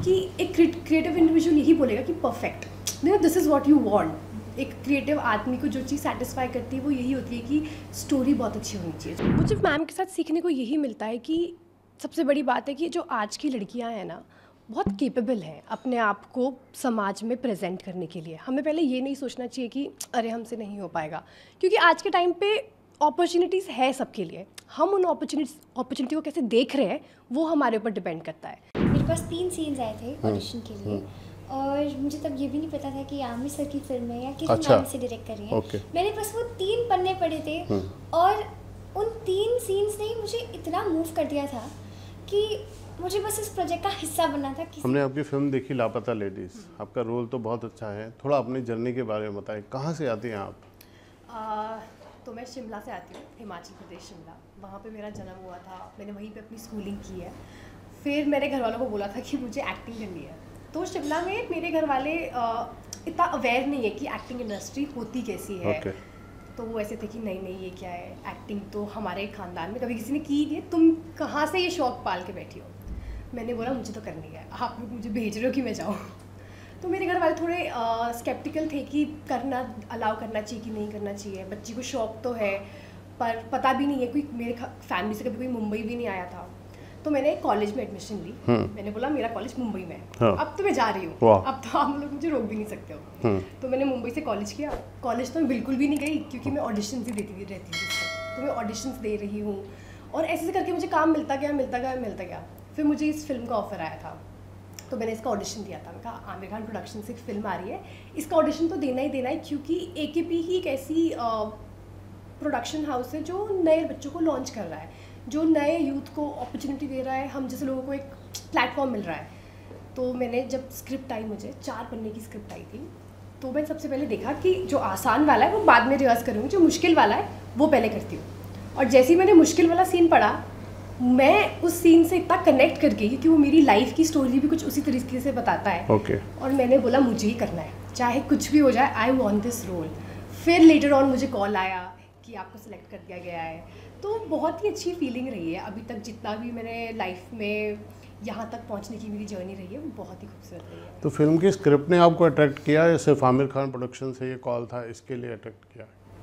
कि एक creative individual यही बोलेगा कि perfect, this is what you want. एक क्रिएटिव आदमी को जो चीज़ सेटिस्फाई करती है वो यही होती है कि स्टोरी बहुत अच्छी होनी चाहिए। मुझे मैम के साथ सीखने को यही मिलता है कि सबसे बड़ी बात है कि जो आज की लड़कियां हैं ना, बहुत केपेबल हैं अपने आप को समाज में प्रेजेंट करने के लिए। हमें पहले ये नहीं सोचना चाहिए कि अरे हमसे नहीं हो पाएगा, क्योंकि आज के टाइम पे अपॉर्चुनिटीज़ है सबके लिए। हम उन अपॉर्चुनिटी को कैसे देख रहे हैं वो हमारे ऊपर डिपेंड करता है। मेरे पास 3 सीन्स आए थे ऑडिशन के लिए और मुझे तब ये भी नहीं पता था कि आमिर सर की फिल्म है या किस नाम से डायरेक्ट कर रही है। मेरे पास वो 3 पन्ने पड़े थे और उन 3 सीन्स ने मुझे इतना मूव कर दिया था कि मुझे बस इस प्रोजेक्ट का हिस्सा बनना था। हमने आपकी फिल्म देखी लापता लेडीज़, आपका रोल तो बहुत अच्छा है। थोड़ा अपनी जर्नी के बारे में बताएं, कहाँ से आती हैं आप? तो मैं शिमला से आती हूँ, हिमाचल प्रदेश शिमला। वहाँ पे मेरा जन्म हुआ था, मैंने वहीं पे अपनी स्कूलिंग की है। फिर मेरे घर वालों को बोला था कि मुझे एक्टिंग करनी है, तो शिमला में मेरे घर वाले इतना अवेयर नहीं है कि एक्टिंग इंडस्ट्री होती कैसी है। तो वो ऐसे थे कि नहीं नहीं ये क्या है, एक्टिंग तो हमारे ख़ानदान में कभी किसी ने की नहीं, तुम कहाँ से ये शौक़ पाल के बैठी हो। मैंने बोला मुझे तो करनी है, आप लोग मुझे भेज रहे हो कि मैं जाऊँ। तो मेरे घर वाले थोड़े स्केप्टिकल थे कि करना अलाउ करना चाहिए कि नहीं करना चाहिए। बच्ची को शौक़ तो है पर पता भी नहीं है, कोई मेरे फैमिली से कभी कोई मुंबई भी नहीं आया था। तो मैंने कॉलेज में एडमिशन ली। मैंने बोला मेरा कॉलेज मुंबई में है, अब तो मैं जा रही हूँ, अब तो आप लोग मुझे रोक भी नहीं सकते हो। तो मैंने मुंबई से कॉलेज किया। कॉलेज तो मैं बिल्कुल भी नहीं गई क्योंकि मैं ऑडिशन ही देती रहती थी। तो मैं ऑडिशंस दे रही हूँ और ऐसे करके मुझे काम मिलता गया। फिर मुझे इस फिल्म का ऑफ़र आया था, तो मैंने इसका ऑडिशन दिया था। मैंने कहा आमिर खान प्रोडक्शन से एक फ़िल्म आ रही है, इसका ऑडिशन तो देना ही है, क्योंकि AKP ही एक ऐसी प्रोडक्शन हाउस है जो नए बच्चों को लॉन्च कर रहा है, जो नए यूथ को अपॉर्चुनिटी दे रहा है, हम जैसे लोगों को एक प्लेटफॉर्म मिल रहा है। तो मैंने जब स्क्रिप्ट आई, मुझे 4 पन्ने की स्क्रिप्ट आई थी, तो मैंने सबसे पहले देखा कि जो आसान वाला है वो बाद में रिहर्स करूँगी, जो मुश्किल वाला है वो पहले करती हूँ। और जैसे ही मैंने मुश्किल वाला सीन पढ़ा, मैं उस सीन से इतना कनेक्ट कर गई क्योंकि वो मेरी लाइफ की स्टोरी भी कुछ उसी तरीके से बताता है। और मैंने बोला मुझे ही करना है, चाहे कुछ भी हो जाए, आई वॉन्ट दिस रोल। फिर लेटर ऑन मुझे कॉल आया कि आपको सिलेक्ट कर दिया गया है। तो बहुत ही अच्छी फीलिंग रही है अभी तक, जितना भी मैंने लाइफ में यहाँ तक पहुँचने की मेरी जर्नी रही है वो बहुत ही खूबसूरत रही है। तो फिल्म की स्क्रिप्ट ने आपको अट्रैक्ट किया या सिर्फ आमिर खान प्रोडक्शन से ये कॉल था इसके लिए अट्रैक्ट किया?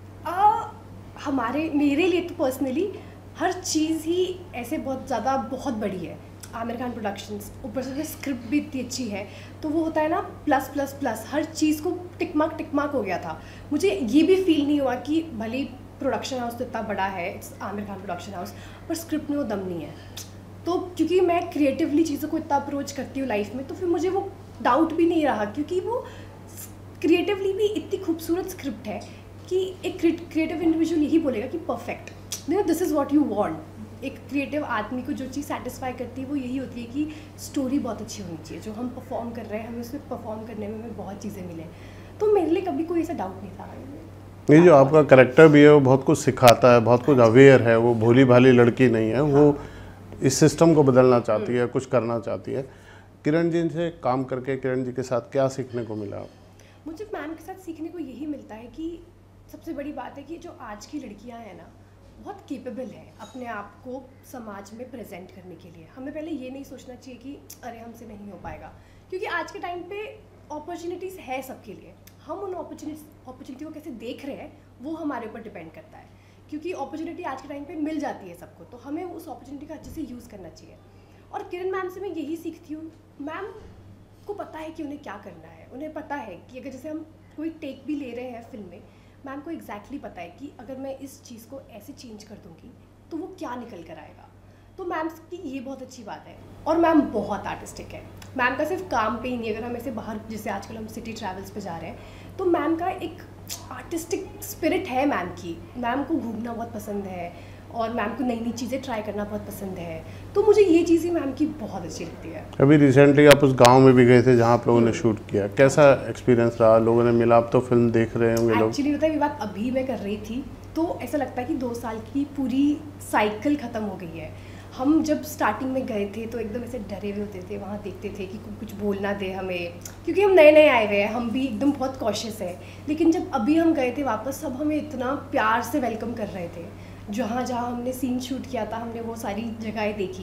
मेरे लिए तो पर्सनली हर चीज़ ही ऐसे बहुत बड़ी है। आमिर खान प्रोडक्शंस, ऊपर से स्क्रिप्ट भी इतनी अच्छी है, तो वो होता है ना प्लस प्लस प्लस, हर चीज़ को टिक मार्क हो गया था। मुझे ये भी फील नहीं हुआ कि भले प्रोडक्शन हाउस तो इतना बड़ा है, it's Aamir Khan production house, पर स्क्रिप्ट में वो दम नहीं है। तो क्योंकि मैं क्रिएटिवली चीज़ों को इतना अप्रोच करती हूँ लाइफ में, तो फिर मुझे वो डाउट भी नहीं रहा, क्योंकि वो क्रिएटिवली भी इतनी खूबसूरत स्क्रिप्ट है कि एक क्रिएटिव इंडिविजुअल यही बोलेगा कि perfect, this is what you want. एक क्रिएटिव आदमी को जो चीज़ सेटिस्फाई करती है वो यही होती है कि स्टोरी बहुत अच्छी होनी चाहिए। जो हम परफॉर्म कर रहे हैं, हमें उसमें परफॉर्म करने में हमें बहुत चीज़ें मिले। तो मेरे लिए कभी कोई ऐसा डाउट नहीं था। ये जो आपका कैरेक्टर भी है वो बहुत कुछ सिखाता है, बहुत कुछ अवेयर है, वो भोली भाली लड़की नहीं है, वो इस सिस्टम को बदलना चाहती है, कुछ करना चाहती है। किरण जी से काम करके, किरण जी के साथ क्या सीखने को मिला? मुझे मैम के साथ सीखने को यही मिलता है कि सबसे बड़ी बात है कि जो आज की लड़कियां हैं ना, बहुत केपेबल है अपने आप को समाज में प्रेजेंट करने के लिए। हमें पहले ये नहीं सोचना चाहिए कि अरे हमसे नहीं हो पाएगा, क्योंकि आज के टाइम पे अपॉर्चुनिटीज़ है सबके लिए। हम उन अपॉर्चुनिटी को कैसे देख रहे हैं वो हमारे ऊपर डिपेंड करता है, क्योंकि अपॉर्चुनिटी आज के टाइम पे मिल जाती है सबको, तो हमें उस अपॉर्चुनिटी का अच्छे से यूज़ करना चाहिए। और किरण मैम से मैं यही सीखती हूँ, मैम को पता है कि उन्हें क्या करना है। उन्हें पता है कि अगर जैसे हम कोई टेक भी ले रहे हैं फिल्म में, मैम को एग्जैक्टली पता है कि अगर मैं इस चीज़ को ऐसे चेंज कर दूँगी तो वो क्या निकल कर आएगा। तो मैम की ये बहुत अच्छी बात है। और मैम बहुत आर्टिस्टिक है। मैम का सिर्फ काम पे ही नहीं, अगर हम ऐसे बाहर, जैसे आजकल हम सिटी ट्रैवल्स पे जा रहे हैं, तो मैम का एक आर्टिस्टिक स्पिरिट है मैम की। मैम को घूमना बहुत पसंद है और मैम को नई नई चीज़ें ट्राई करना बहुत पसंद है। तो मुझे ये चीज़ें मैम की बहुत अच्छी लगती है। अभी रिसेंटली आप उस गांव में भी गए थे जहां आप लोगों ने शूट किया, कैसा एक्सपीरियंस रहा? लोगों ने मिला, आप तो फिल्म देख रहे होंगे लोग। एक्चुअली होता है, ये बात अभी मैं कर रही थी तो ऐसा लगता है कि 2 साल की पूरी साइकिल ख़त्म हो गई है। हम जब स्टार्टिंग में गए थे तो एकदम ऐसे डरे हुए होते थे, वहाँ देखते थे कि कुछ बोलना दे हमें, क्योंकि हम नए नए आए हुए हैं, हम भी एकदम बहुत कॉशियस है। लेकिन जब अभी हम गए थे वापस, सब हमें इतना प्यार से वेलकम कर रहे थे। जहाँ जहाँ हमने सीन शूट किया था, हमने वो सारी जगहें देखी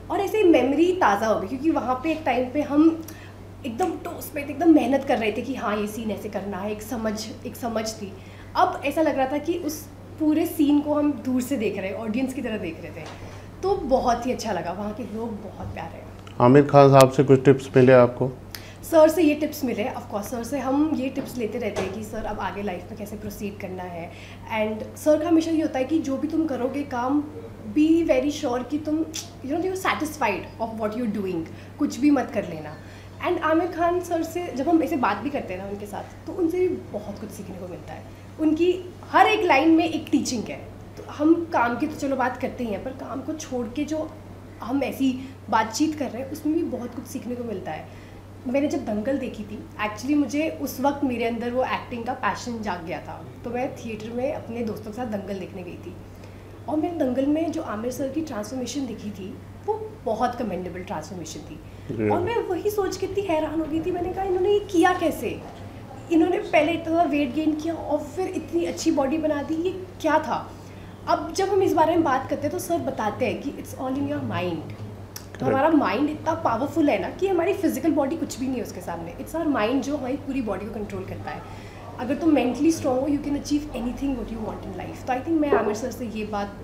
और ऐसे मेमोरी ताज़ा हो गई, क्योंकि वहाँ पे एक टाइम पे हम एकदम टोस पे एकदम मेहनत कर रहे थे कि हाँ ये सीन ऐसे करना है, एक समझ थी। अब ऐसा लग रहा था कि उस पूरे सीन को हम दूर से देख रहे हैं, ऑडियंस की तरह देख रहे थे, तो बहुत ही अच्छा लगा। वहाँ के लोग बहुत प्यारे हैं। आमिर खान साहब से कुछ टिप्स मिले आपको? सर से ये टिप्स मिले, ऑफ कोर्स सर से हम ये टिप्स लेते रहते हैं कि सर अब आगे लाइफ में कैसे प्रोसीड करना है। एंड सर का हमेशा ये होता है कि जो भी तुम करोगे काम, बी वेरी श्योर कि तुम you satisfied of what you doing, कुछ भी मत कर लेना। एंड आमिर खान सर से जब हम ऐसे बात भी करते हैं ना उनके साथ, तो उनसे भी बहुत कुछ सीखने को मिलता है। उनकी हर एक लाइन में एक टीचिंग है। तो हम काम की तो चलो बात करते ही हैं, पर काम को छोड़ के जो हम ऐसी बातचीत कर रहे हैं उसमें भी बहुत कुछ सीखने को मिलता है। मैंने जब दंगल देखी थी, एक्चुअली मुझे उस वक्त मेरे अंदर वो एक्टिंग का पैशन जाग गया था, तो मैं थिएटर में अपने दोस्तों के साथ दंगल देखने गई थी। और मैंने दंगल में जो आमिर सर की ट्रांसफॉर्मेशन देखी थी, वो बहुत कमेंडेबल ट्रांसफॉर्मेशन थी। और मैं वही सोच के इतनी हैरान हो गई थी, मैंने कहा इन्होंने ये किया कैसे? इन्होंने पहले इतना वेट गेन किया और फिर इतनी अच्छी बॉडी बना दी, ये क्या था? अब जब हम इस बारे में बात करते हैं तो सर बताते हैं कि it's all in your mind. तो हमारा माइंड इतना पावरफुल है ना कि हमारी फिजिकल बॉडी कुछ भी नहीं है उसके सामने। इट्स आवर माइंड जो हमारी पूरी बॉडी को कंट्रोल करता है। अगर तुम मेंटली स्ट्रॉन्ग हो, you can achieve anything what you want in life. तो आई थिंक मैं आमिर सर से ये बात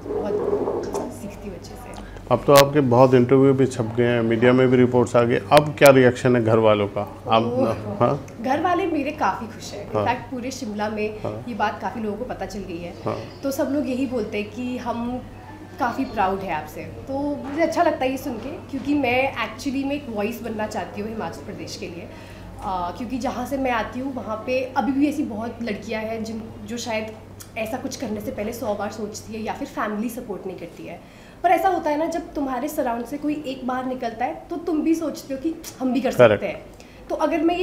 बहुत सीखती हूँ अच्छे से। अब तो आपके बहुत इंटरव्यू भी छप गए हैं, मीडिया में भी रिपोर्ट्स आ गए, अब क्या रिएक्शन है घर वालों का? आप हाँ? घर वाले मेरे काफ़ी खुश हैं। इनफैक्ट पूरे शिमला में ये बात काफ़ी लोगों को पता चल गई है। तो सब लोग यही बोलते हैं कि हम काफ़ी प्राउड है आपसे। तो मुझे अच्छा लगता है ये सुन के, क्योंकि मैं एक्चुअली में एक वॉइस बनना चाहती हूँ हिमाचल प्रदेश के लिए। क्योंकि जहाँ से मैं आती हूँ वहाँ पे अभी भी ऐसी बहुत लड़कियाँ हैं जो शायद ऐसा कुछ करने से पहले 100 बार सोचती है, या फिर फैमिली सपोर्ट नहीं करती है। पर ऐसा होता है ना, जब तुम्हारे सराउंड से कोई एक बार निकलता है तो तुम भी सोचते हो कि हम भी कर सकते हैं। तो अगर मैं ये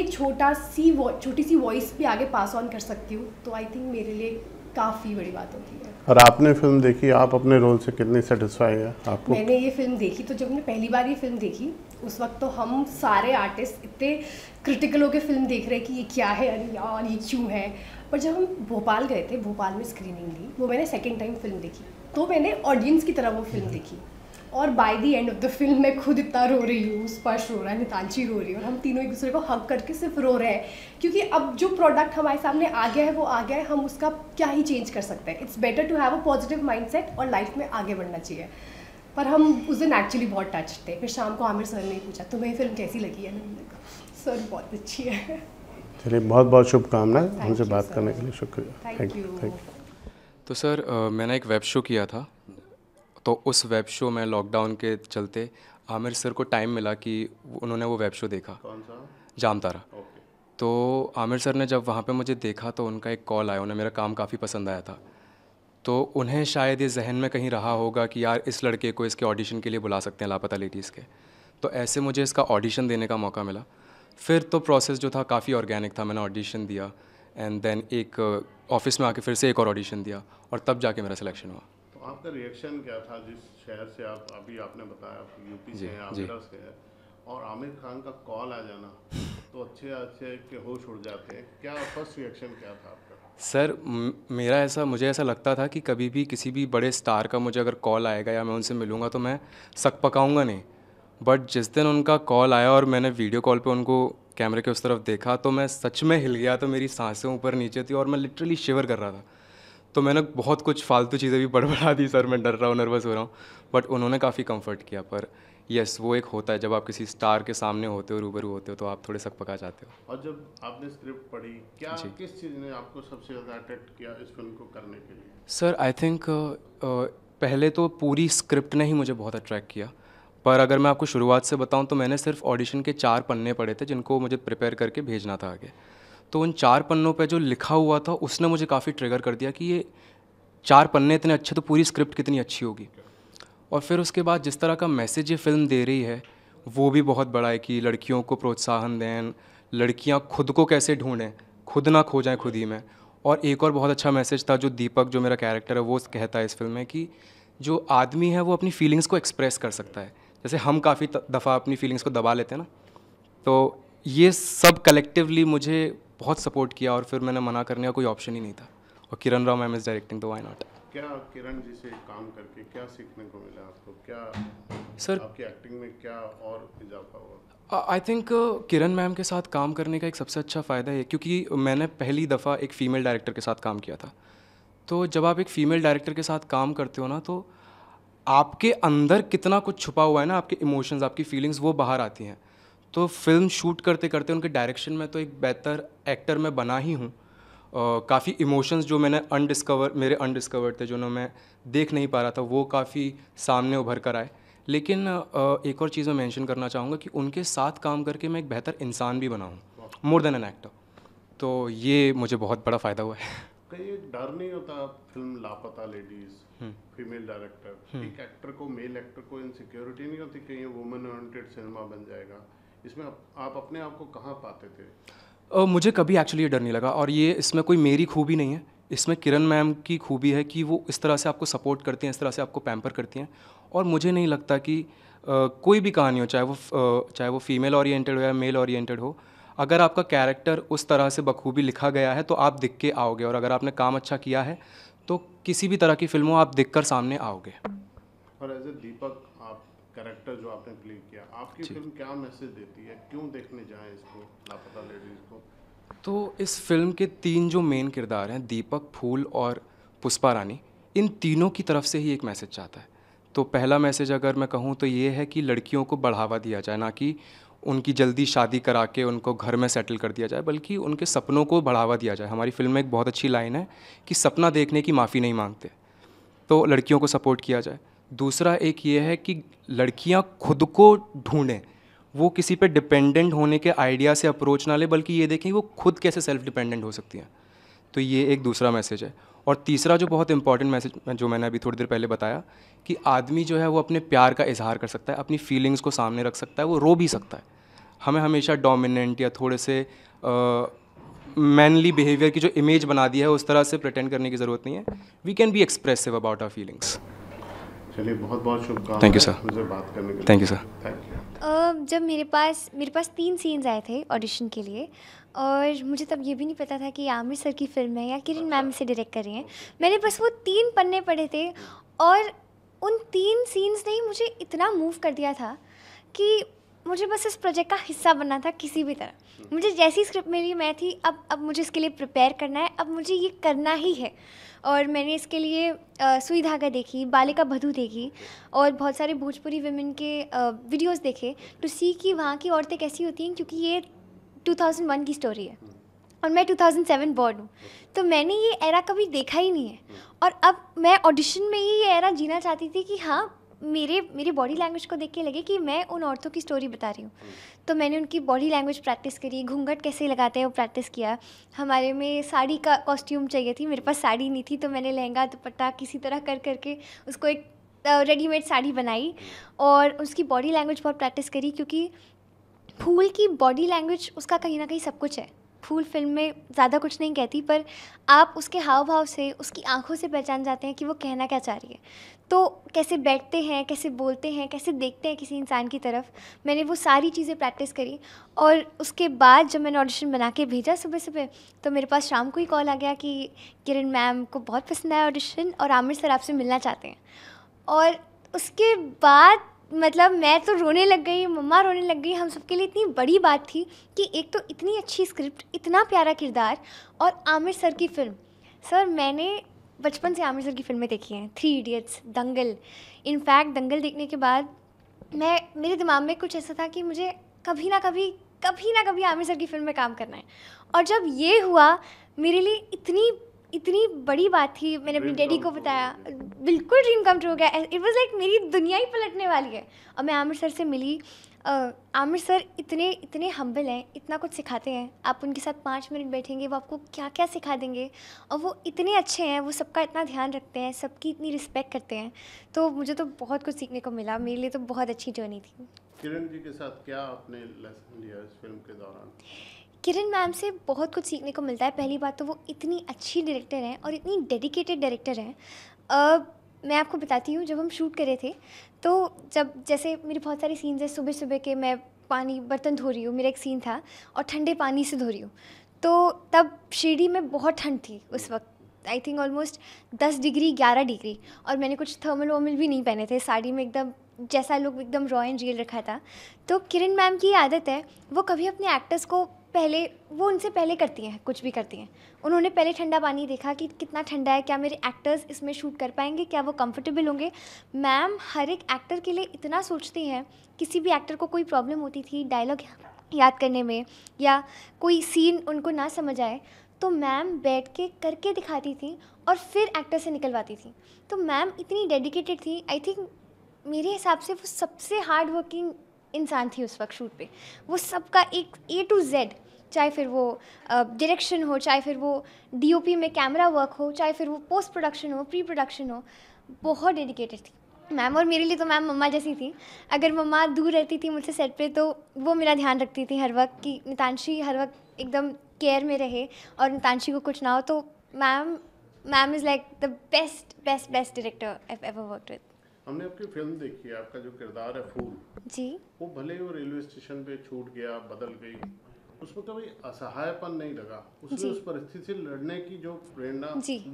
छोटी सी वॉइस भी आगे पास ऑन कर सकती हूँ, तो आई थिंक मेरे लिए काफ़ी बड़ी बात होती है। और आपने फिल्म देखी, आप अपने रोल से कितनी सेटिस्फाई है आपको? मैंने ये फिल्म देखी, तो जब मैंने पहली बार ये फिल्म देखी उस वक्त तो हम सारे आर्टिस्ट इतने क्रिटिकल होकर फिल्म देख रहे हैं कि ये क्या है, अरे यार ये क्यों है। पर जब हम भोपाल गए थे, भोपाल में स्क्रीनिंग ली, वो मैंने सेकेंड टाइम फिल्म देखी, तो मैंने ऑडियंस की तरह वो फिल्म देखी। और by the end of the film मैं खुद इतना रो रही हूँ, स्पर्श रो रहा है, नितांशी रो रही है, और हम तीनों एक दूसरे को हग करके सिर्फ रो रहे हैं, क्योंकि अब जो प्रोडक्ट हमारे सामने आ गया है वो आ गया है, हम उसका क्या ही चेंज कर सकते हैं। It's better to have a positive mindset और लाइफ में आगे बढ़ना चाहिए। पर हम उस दिन एक्चुअली बहुत टच थे। फिर शाम को आमिर सर ने पूछा तुम्हें फिल्म कैसी लगी है, मैंने कहा सर बहुत अच्छी है। चलिए, बहुत बहुत शुभकामनाएं, हमसे बात करने के लिए शुक्रिया। Thank you. तो सर मैंने एक वेब शो किया था, तो उस वेब शो में लॉकडाउन के चलते आमिर सर को टाइम मिला कि उन्होंने वो वेब शो देखा। कौन सा? जामतारा। तो आमिर सर ने जब वहाँ पे मुझे देखा तो उनका एक कॉल आया, उन्हें मेरा काम काफ़ी पसंद आया था। तो उन्हें शायद ये जहन में कहीं रहा होगा कि यार इस लड़के को इसके ऑडिशन के लिए बुला सकते हैं लापता लेडीज़ के। तो ऐसे मुझे इसका ऑडिशन देने का मौका मिला। फिर तो प्रोसेस जो था काफ़ी ऑर्गेनिक था। मैंने ऑडिशन दिया एंड देन एक ऑफिस में आके फिर से एक और ऑडिशन दिया और तब जाके मेरा सिलेक्शन हुआ। तो आपका रिएक्शन क्या था जिस शहर से आप अभी आपने बताया आप यूपी से हैं, आमिरा से है, और आमिर खान का कॉल आ जाना, तो अच्छे के होश उड़ जाते हैं। क्या फर्स्ट रिएक्शन क्या था आपका? सर मुझे ऐसा लगता था कि कभी भी किसी भी बड़े स्टार का मुझे अगर कॉल आएगा या मैं उनसे मिलूँगा तो मैं सक पकाऊँगा नहीं। बट जिस दिन उनका कॉल आया और मैंने वीडियो कॉल पे उनको कैमरे के उस तरफ देखा तो मैं सच में हिल गया। तो मेरी सांसें ऊपर नीचे थी और मैं लिटरली शिवर कर रहा था। तो मैंने बहुत कुछ फालतू चीज़ें भी बड़बड़ा दी, सर मैं डर रहा हूँ, नर्वस हो रहा हूँ, बट उन्होंने काफ़ी कंफर्ट किया। पर यस, वो एक होता है जब आप किसी स्टार के सामने होते हो, रूबरू होते हो, तो आप थोड़े सक पका जाते हो। और जब आपने स्क्रिप्ट पढ़ी, क्या किस चीज़ ने आपको सबसे ज़्यादा अट्रैक्ट किया इस फिल्म को करने के लिए? सर आई थिंक पहले तो पूरी स्क्रिप्ट ने ही मुझे बहुत अट्रैक्ट किया। पर अगर मैं आपको शुरुआत से बताऊं तो मैंने सिर्फ ऑडिशन के 4 पन्ने पढ़े थे जिनको मुझे प्रिपेयर करके भेजना था आगे। तो उन 4 पन्नों पे जो लिखा हुआ था उसने मुझे काफ़ी ट्रिगर कर दिया कि ये 4 पन्ने इतने अच्छे तो पूरी स्क्रिप्ट कितनी अच्छी होगी। और फिर उसके बाद जिस तरह का मैसेज ये फिल्म दे रही है वो भी बहुत बड़ा है कि लड़कियों को प्रोत्साहन दें, लड़कियां खुद को कैसे ढूंढें, खुद ना खो जाएं खुद ही में। और एक और बहुत अच्छा मैसेज था जो दीपक, जो मेरा कैरेक्टर है, वो कहता है इस फिल्म में कि जो आदमी है वो अपनी फीलिंग्स को एक्सप्रेस कर सकता है। जैसे हम काफ़ी दफ़ा अपनी फीलिंग्स को दबा लेते हैं ना, तो ये सब कलेक्टिवली मुझे बहुत सपोर्ट किया और फिर मैंने मना करने का कोई ऑप्शन ही नहीं था। और Kiran Rao ma'am is directing, तो व्हाई नॉट। क्या किरण जी से काम करके क्या सीखने को मिला आपको? क्या सर आपकी एक्टिंग में क्या और इजाफा हुआ? आई थिंक किरण मैम के साथ काम करने का एक सबसे अच्छा फ़ायदा है क्योंकि मैंने पहली दफ़ा एक फ़ीमेल डायरेक्टर के साथ काम किया था। तो जब आप एक फ़ीमेल डायरेक्टर के साथ काम करते हो ना, तो आपके अंदर कितना कुछ छुपा हुआ है ना, आपके इमोशंस, आपकी फीलिंग्स वो बाहर आती हैं। तो फिल्म शूट करते करते उनके डायरेक्शन में तो एक बेहतर एक्टर मैं बना ही हूँ। काफ़ी इमोशंस जो मेरे अनडिस्कवर्ड थे, जो ना मैं देख नहीं पा रहा था, वो काफ़ी सामने उभर कर आए। लेकिन एक और चीज़ मैं मेंशन करना चाहूँगा कि उनके साथ काम करके मैं एक बेहतर इंसान भी बना हूँ, मोर देन एन एक्टर। तो ये मुझे बहुत बड़ा फ़ायदा हुआ है। कहीं एक डर नहीं होता film Laapataa ladies, female director, एक एक्टर को, मेल एक्टर को इनसिक्योरिटी नहीं होती कहीं वुमेन ओरिएंटेड सिनेमा बन जाएगा? इसमें आप अपने आप को कहाँ पाते थे? मुझे कभी एक्चुअली ये डर नहीं लगा, और ये इसमें कोई मेरी खूबी नहीं है, इसमें किरण मैम की खूबी है कि वो इस तरह से आपको सपोर्ट करती हैं, इस तरह से आपको पैम्पर करती हैं। और मुझे नहीं लगता कि कोई भी कहानी हो, चाहे वो फीमेल ओरिएंटेड हो या मेल ओरिएंटेड हो, अगर आपका कैरेक्टर उस तरह से बखूबी लिखा गया है तो आप दिख के आओगे, और अगर आपने काम अच्छा किया है तो किसी भी तरह की फिल्मों आप दिख कर सामने आओगे। और एज ए दीपक, आप कैरेक्टर जो आपने प्ले किया, आपकी फिल्म क्या मैसेज देती है? क्यों देखने जाएं इसको, लापता लेडीज को? तो इस फिल्म के 3 जो मेन किरदार हैं, दीपक, फूल और पुष्पा रानी, इन तीनों की तरफ से ही एक मैसेज जाता है। तो पहला मैसेज अगर मैं कहूँ तो ये है कि लड़कियों को बढ़ावा दिया जाए, ना कि उनकी जल्दी शादी करा के उनको घर में सेटल कर दिया जाए, बल्कि उनके सपनों को बढ़ावा दिया जाए। हमारी फिल्म में एक बहुत अच्छी लाइन है कि सपना देखने की माफ़ी नहीं मांगते, तो लड़कियों को सपोर्ट किया जाए। दूसरा एक ये है कि लड़कियां खुद को ढूंढें, वो किसी पे डिपेंडेंट होने के आइडिया से अप्रोच ना ले, बल्कि ये देखें वो खुद कैसे सेल्फ डिपेंडेंट हो सकती हैं। तो ये एक दूसरा मैसेज है। और तीसरा जो बहुत इंपॉर्टेंट मैसेज, जो मैंने अभी थोड़ी देर पहले बताया, कि आदमी जो है वो अपने प्यार का इजहार कर सकता है, अपनी फीलिंग्स को सामने रख सकता है, वो रो भी सकता है। हमें हमेशा डोमिनेंट या थोड़े से मैनली बिहेवियर की जो इमेज बना दी है उस तरह से प्रिटेंड करने की ज़रूरत नहीं है। We can be expressive about our feelings. चलिए, बहुत बहुत शुभकामनाएं। Thank you sir. मुझे बात करने के लिए। Thank you sir. Thank you. जब मेरे पास 3 सीन्स आए थे ऑडिशन के लिए, और मुझे तब ये भी नहीं पता था कि आमिर सर की फ़िल्म है या किरण मैम से डायरेक्ट कर रही हैं। मैंने बस वो 3 पन्ने पढ़े थे, और उन 3 सीन्स ने ही मुझे इतना मूव कर दिया था कि मुझे बस इस प्रोजेक्ट का हिस्सा बनना था किसी भी तरह। मुझे जैसी स्क्रिप्ट मिली मैं थी, अब मुझे इसके लिए प्रिपेयर करना है, अब मुझे ये करना ही है। और मैंने इसके लिए सुई धागा देखी, बालिका बधू देखी, और बहुत सारे भोजपुरी विमेन के वीडियोस देखे टू सी कि वहाँ की औरतें कैसी होती हैं, क्योंकि ये 2001 की स्टोरी है और मैं 2007 बॉर्न हूँ। तो मैंने ये एरा कभी देखा ही नहीं है, और अब मैं ऑडिशन में ही ये एरा जीना चाहती थी कि हाँ, मेरे बॉडी लैंग्वेज को देख के लगे कि मैं उन औरतों की स्टोरी बता रही हूँ। तो मैंने उनकी बॉडी लैंग्वेज प्रैक्टिस करी, घूंघट कैसे लगाते हैं वो प्रैक्टिस किया। हमारे में साड़ी का कॉस्ट्यूम चाहिए थी, मेरे पास साड़ी नहीं थी, तो मैंने लहंगा दुपट्टा किसी तरह कर करके उसको एक रेडीमेड साड़ी बनाई, और उसकी बॉडी लैंग्वेज बहुत प्रैक्टिस करी, क्योंकि फूल की बॉडी लैंग्वेज उसका कहीं ना कहीं सब कुछ है। फूल फिल्म में ज़्यादा कुछ नहीं कहती, पर आप उसके हाव भाव से, उसकी आंखों से पहचान जाते हैं कि वो कहना क्या चाह रही है। तो कैसे बैठते हैं, कैसे बोलते हैं, कैसे देखते हैं किसी इंसान की तरफ, मैंने वो सारी चीज़ें प्रैक्टिस करी। और उसके बाद जब मैंने ऑडिशन बना के भेजा सुबह सुबह, तो मेरे पास शाम को ही कॉल आ गया कि किरण मैम को बहुत पसंद आया ऑडिशन, और आमिर सर आपसे मिलना चाहते हैं। और उसके बाद मतलब मैं तो रोने लग गई, मम्मा रोने लग गई। हम सबके लिए इतनी बड़ी बात थी कि एक तो इतनी अच्छी स्क्रिप्ट, इतना प्यारा किरदार, और आमिर सर की फ़िल्म। सर, मैंने बचपन से आमिर सर की फ़िल्में देखी हैं, 3 इडियट्स, दंगल। इनफैक्ट दंगल देखने के बाद मेरे दिमाग में कुछ ऐसा था कि मुझे कभी ना कभी आमिर सर की फ़िल्म में काम करना है। और जब ये हुआ, मेरे लिए इतनी बड़ी बात थी। मैंने अपनी डैडी को बताया, बिल्कुल ड्रीम कम ट्रू हो गया। इट वाज लाइक मेरी दुनिया ही पलटने वाली है। और मैं आमिर सर से मिली। आमिर सर इतने हम्बल हैं, इतना कुछ सिखाते हैं। आप उनके साथ 5 मिनट बैठेंगे, वो आपको क्या क्या सिखा देंगे, और वो इतने अच्छे हैं, वो सबका इतना ध्यान रखते हैं, सबकी इतनी रिस्पेक्ट करते हैं। तो मुझे तो बहुत कुछ सीखने को मिला। मेरे लिए तो बहुत अच्छी जर्नी थी। किरण जी के साथ क्या आपने लेसन लिया इस फिल्म के दौरान? किरण मैम से बहुत कुछ सीखने को मिलता है। पहली बात तो वो इतनी अच्छी डायरेक्टर हैं और इतनी डेडिकेटेड डायरेक्टर हैं। मैं आपको बताती हूँ, जब हम शूट कर रहे थे, तो जैसे मेरे बहुत सारे सीन्स हैं, सुबह सुबह के मैं बर्तन धो रही हूँ, मेरा एक सीन था, और ठंडे पानी से धो रही हूँ। तो तब शिरडी में बहुत ठंड थी उस वक्त, I think almost 10 degree 11 degree, और मैंने कुछ थर्मल वर्मल भी नहीं पहने थे, साड़ी में एकदम जैसा लुक एकदम रॉ एंड रियल रखा था। तो किरण मैम की आदत है, वो कभी अपने एक्टर्स को वो उनसे पहले करती हैं, कुछ भी करती हैं। उन्होंने पहले ठंडा पानी देखा कि कितना ठंडा है, क्या मेरे एक्टर्स इसमें शूट कर पाएंगे, क्या वो कंफर्टेबल होंगे। मैम हर एक एक्टर के लिए इतना सोचती हैं। किसी भी एक्टर को कोई प्रॉब्लम होती थी डायलॉग याद करने में, या कोई सीन उनको ना समझ आए, तो मैम बैठ के करके दिखाती थी और फिर एक्टर से निकलवाती थी। तो मैम इतनी डेडिकेटेड थी। आई थिंक मेरे हिसाब से वो सबसे हार्ड वर्किंग इंसान थी उस वक्त शूट पे। वो सबका एक A to Z, चाहे फिर वो डायरेक्शन हो, चाहे फिर वो DOP में कैमरा वर्क हो, चाहे फिर वो पोस्ट प्रोडक्शन हो, प्री प्रोडक्शन हो, बहुत डेडिकेटेड थी मैम। और मेरे लिए तो मैम मम्मा जैसी थी। अगर मम्मा दूर रहती थी मुझसे सेट पे, तो वो मेरा ध्यान रखती थी हर वक्त कि नितांशी हर वक्त एकदम केयर में रहे और नितांशी को कुछ ना हो। तो ma'am is like the best director I ever worked with. हमने आपकी फिल्म देखी है, आपका जो किरदार है फूल जी, वो भले ही वो रेलवे स्टेशन पे छूट गया, बदल गई, उसमें कभी असहायपन नहीं लगा, उसमें उस परिस्थिति से लड़ने की जो प्रेरणा,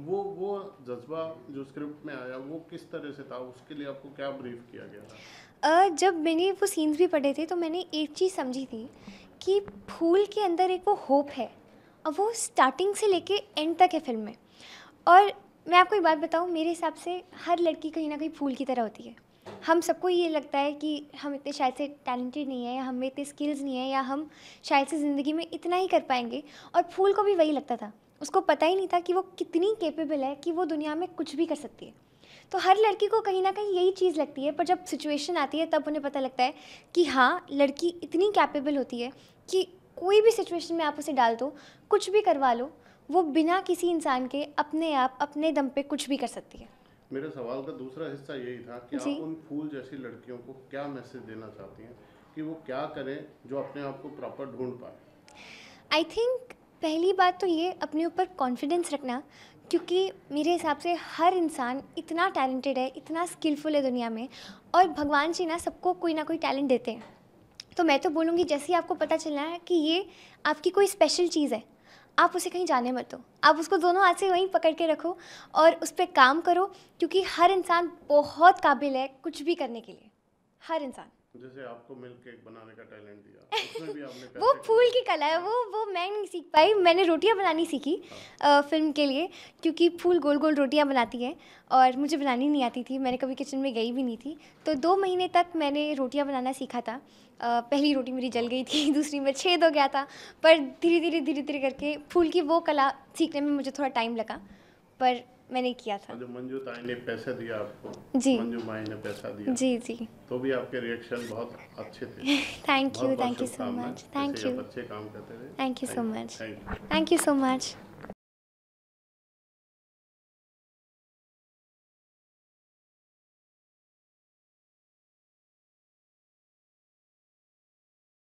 वो जज्बा जो स्क्रिप्ट में आया, वो किस तरह से था? उसके लिए आपको क्या ब्रीफ किया गया था? जब मैंने वो सीन्स भी पढ़े थे, तो मैंने एक चीज़ समझी थी कि फूल के अंदर एक वो होप है, और वो स्टार्टिंग से लेके एंड तक है फिल्म में। और मैं आपको एक बात बताऊं, मेरे हिसाब से हर लड़की कहीं ना कहीं फूल की तरह होती है। हम सबको ये लगता है कि हम इतने शायद से टैलेंटेड नहीं है, या हमें इतने स्किल्स नहीं है, या हम शायद से ज़िंदगी में इतना ही कर पाएंगे। और फूल को भी वही लगता था। उसको पता ही नहीं था कि वो कितनी कैपेबल है, कि वो दुनिया में कुछ भी कर सकती है। तो हर लड़की को कहीं ना कहीं यही चीज़ लगती है, पर जब सिचुएशन आती है तब उन्हें पता लगता है कि हाँ, लड़की इतनी कैपेबल होती है कि कोई भी सिचुएशन में आप उसे डाल दो, कुछ भी करवा लो, वो बिना किसी इंसान के अपने आप अपने दम पे कुछ भी कर सकती है। मेरे सवाल का दूसरा हिस्सा यही था कि आप उन फूल जैसी लड़कियों को क्या मैसेज देना चाहती हैं कि वो क्या करें जो अपने आप को प्रॉपर ढूंढ पाए? आई थिंक पहली बात तो ये, अपने ऊपर कॉन्फिडेंस रखना, क्योंकि मेरे हिसाब से हर इंसान इतना टैलेंटेड है, इतना स्किलफुल है दुनिया में, और भगवान जी ना सबको कोई ना कोई टैलेंट देते हैं। तो मैं तो बोलूँगी, जैसे ही आपको पता चलना है कि ये आपकी कोई स्पेशल चीज़ है, आप उसे कहीं जाने मत दो, आप उसको दोनों हाथ से वहीं पकड़ के रखो और उस पर काम करो, क्योंकि हर इंसान बहुत काबिल है कुछ भी करने के लिए, हर इंसान। जैसे आपको मिल्क केक बनाने का टैलेंट दिया, उसमें भी आपने वो फूल की कला है, वो मैं नहीं सीख पाई। मैंने रोटियां बनानी सीखी फिल्म के लिए, क्योंकि फूल गोल गोल रोटियां बनाती है और मुझे बनानी नहीं आती थी, मैंने कभी किचन में गई भी नहीं थी। तो 2 महीने तक मैंने रोटियां बनाना सीखा था। पहली रोटी मेरी जल गई थी, दूसरी में छेद हो गया था, पर धीरे धीरे करके फूल की वो कला सीखने में मुझे थोड़ा टाइम लगा, पर मैंने किया था। जो मंजू ताई ने पैसे दिया आपको, जी, मंजू माई ने पैसा दिया, जी, तो भी आपके रिएक्शन बहुत अच्छे थे। Thank you so much, thank you, अच्छे काम करते रहे। Thank you so much.